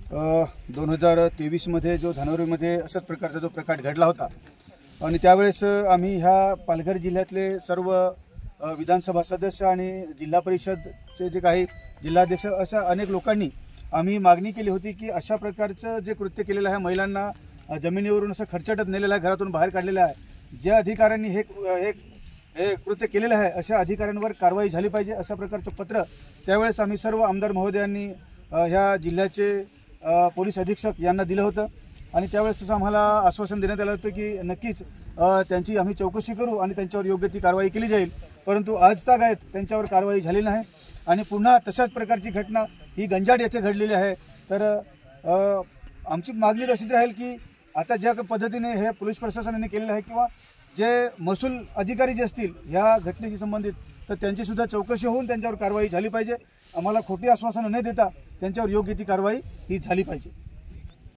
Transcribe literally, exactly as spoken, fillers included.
दोन हजार तेवीसमध्ये जो धानोरीमध्ये अशाच प्रकारचा जो प्रकार घडला होता आणि त्यावेळेस आम्ही ह्या पालघर जिल्ह्यातले सर्व विधानसभा सदस्य आणि जिल्हा परिषदचे जे काही जिल्हाध्यक्ष अशा अनेक लोकांनी आम्ही मागणी केली होती की अशा प्रकारचं जे कृत्य केलेलं आहे, महिलांना जमिनीवरून असं खर्चटत नेलेलं आहे, घरातून बाहेर काढलेलं आहे, ज्या अधिकाऱ्यांनी हे हे हे कृत्य केलेलं आहे अशा अधिकाऱ्यांवर कारवाई झाली पाहिजे अशा प्रकारचं पत्र त्यावेळेस आम्ही सर्व आमदार महोदयांनी ह्या जिल्ह्याचे पोलीस अधीक्षक यांना दिलं होतं आणि त्यावेळेस असं आम्हाला आश्वासन देण्यात आलं होतं की नक्कीच त्यांची आम्ही चौकशी करू आणि त्यांच्यावर योग्य ती कारवाई केली जाईल, परंतु आजतागायत त्यांच्यावर कारवाई झाली नाही आणि पुन्हा तशाच प्रकारची घटना ही गंजाड येथे घडलेली आहे। तर आमची मागणी अशीच राहील की आता ज्या पद्धतीने हे पोलीस प्रशासनाने केलेलं आहे किंवा जे महसूल अधिकारी जे असतील ह्या घटनेशी संबंधित तर त्यांची सुद्धा चौकशी होऊन त्यांच्यावर कारवाई झाली पाहिजे। आम्हाला खोटी आश्वासनं न देता त्यांच्यावर योग्य ती कारवाई ही झाली पाहिजे।